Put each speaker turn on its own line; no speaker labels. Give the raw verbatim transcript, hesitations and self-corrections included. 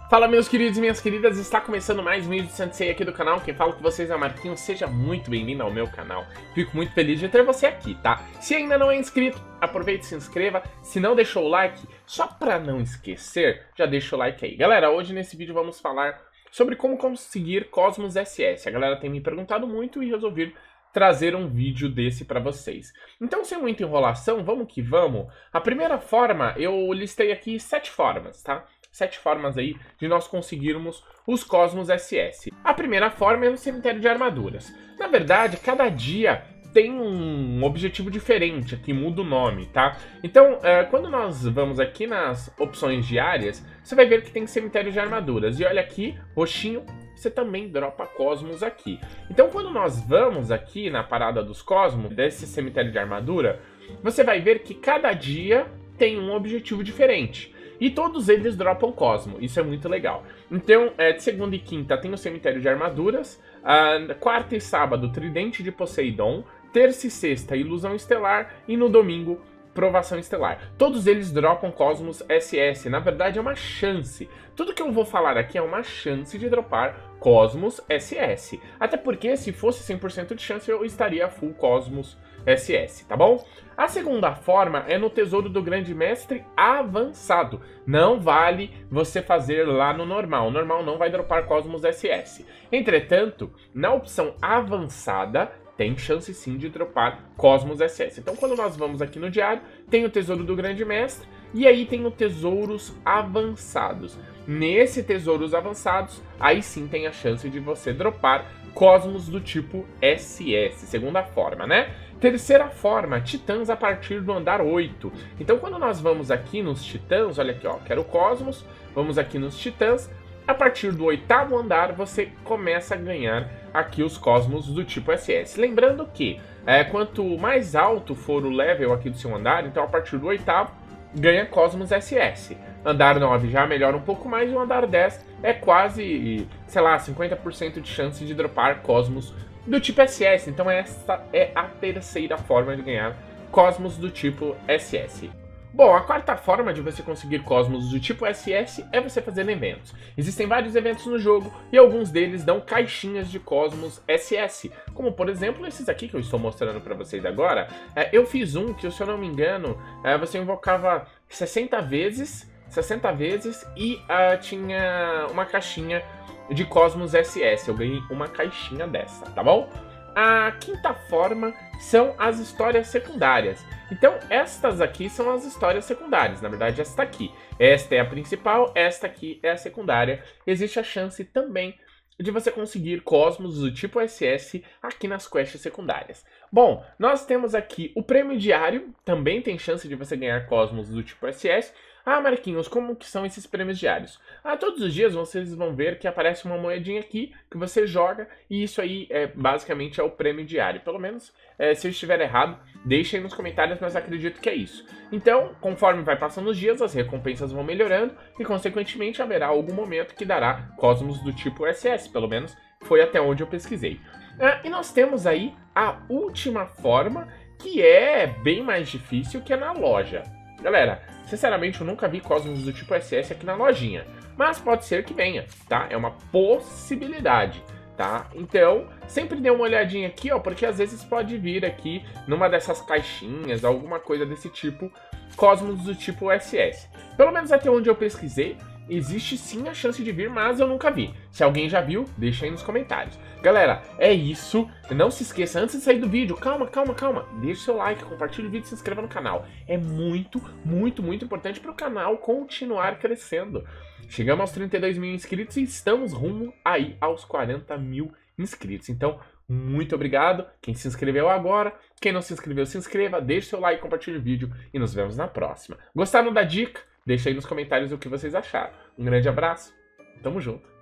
Fala, meus queridos e minhas queridas, está começando mais um vídeo de Sensei aqui do canal. Quem fala com vocês é o Marquinhos, seja muito bem-vindo ao meu canal. Fico muito feliz de ter você aqui, tá? Se ainda não é inscrito, aproveite e se inscreva. Se não deixou o like, só para não esquecer, já deixa o like aí. Galera, hoje nesse vídeo vamos falar sobre como conseguir Cosmos S S. A galera tem me perguntado muito e resolvi trazer um vídeo desse para vocês. Então, sem muita enrolação, vamos que vamos. A primeira forma, eu listei aqui sete formas, tá? Sete formas aí de nós conseguirmos os Cosmos S S. A primeira forma é no cemitério de armaduras. Na verdade, cada dia tem um objetivo diferente, aqui muda o nome, tá? Então, é, quando nós vamos aqui nas opções diárias, você vai ver que tem cemitério de armaduras. E olha aqui, roxinho, você também dropa Cosmos aqui. Então, quando nós vamos aqui na parada dos Cosmos, desse cemitério de armadura, você vai ver que cada dia tem um objetivo diferente. E todos eles dropam Cosmo, isso é muito legal. Então, é, de segunda e quinta tem o cemitério de armaduras, uh, quarta e sábado, tridente de Poseidon, terça e sexta, ilusão estelar, e no domingo, provação estelar. Todos eles dropam Cosmos S S, na verdade é uma chance. Tudo que eu vou falar aqui é uma chance de dropar Cosmos S S. Até porque se fosse cem por cento de chance eu estaria full Cosmos S S, tá bom? A segunda forma é no Tesouro do Grande Mestre avançado. Não vale você fazer lá no normal. O normal não vai dropar Cosmos S S. Entretanto, na opção avançada, tem chance sim de dropar Cosmos S S. Então, quando nós vamos aqui no diário, tem o Tesouro do Grande Mestre e aí tem o Tesouros Avançados. Nesse Tesouros Avançados, aí sim tem a chance de você dropar Cosmos do tipo S S, segunda forma, né? Terceira forma, Titãs a partir do andar oito. Então, quando nós vamos aqui nos Titãs, olha aqui, ó, quero Cosmos, vamos aqui nos Titãs. A partir do oitavo andar, você começa a ganhar aqui os Cosmos do tipo S S. Lembrando que, é, quanto mais alto for o level aqui do seu andar, então a partir do oitavo, ganha Cosmos S S. Andar nove já melhora um pouco mais, e o andar dez é quase, sei lá, cinquenta por cento de chance de dropar Cosmos do tipo S S. Então essa é a terceira forma de ganhar Cosmos do tipo S S. Bom, a quarta forma de você conseguir Cosmos do tipo S S é você fazendo eventos. Existem vários eventos no jogo e alguns deles dão caixinhas de Cosmos S S. Como, por exemplo, esses aqui que eu estou mostrando para vocês agora. É, eu fiz um que, se eu não me engano, é, você invocava sessenta vezes, sessenta vezes e uh, tinha uma caixinha de Cosmos S S. Eu ganhei uma caixinha dessa, tá bom? A quinta forma são as histórias secundárias. Então, estas aqui são as histórias secundárias. Na verdade, esta aqui. Esta é a principal, esta aqui é a secundária. Existe a chance também de você conseguir Cosmos do tipo S S aqui nas quests secundárias. Bom, nós temos aqui o prêmio diário. Também tem chance de você ganhar Cosmos do tipo S S. Ah, Marquinhos, como que são esses prêmios diários? Ah, todos os dias vocês vão ver que aparece uma moedinha aqui que você joga e isso aí é, basicamente é o prêmio diário. Pelo menos, é, se eu estiver errado, deixe aí nos comentários, mas acredito que é isso. Então, conforme vai passando os dias, as recompensas vão melhorando e, consequentemente, haverá algum momento que dará Cosmos do tipo S S. Pelo menos foi até onde eu pesquisei. Ah, e nós temos aí a última forma, que é bem mais difícil, que é na loja. Galera, sinceramente eu nunca vi Cosmos do tipo S S aqui na lojinha, mas pode ser que venha, tá? É uma possibilidade, tá? Então, sempre dê uma olhadinha aqui, ó, porque às vezes pode vir aqui numa dessas caixinhas, alguma coisa desse tipo, Cosmos do tipo S S. Pelo menos até onde eu pesquisei, existe sim a chance de vir, mas eu nunca vi. Se alguém já viu, deixa aí nos comentários. Galera, é isso. Não se esqueça, antes de sair do vídeo, calma, calma, calma. Deixe seu like, compartilhe o vídeo e se inscreva no canal. É muito, muito, muito importante para o canal continuar crescendo. Chegamos aos trinta e dois mil inscritos e estamos rumo aí aos quarenta mil inscritos. Então, muito obrigado. Quem se inscreveu agora, quem não se inscreveu, se inscreva, deixe seu like, compartilhe o vídeo e nos vemos na próxima. Gostaram da dica? Deixa aí nos comentários o que vocês acharam. Um grande abraço, tamo junto.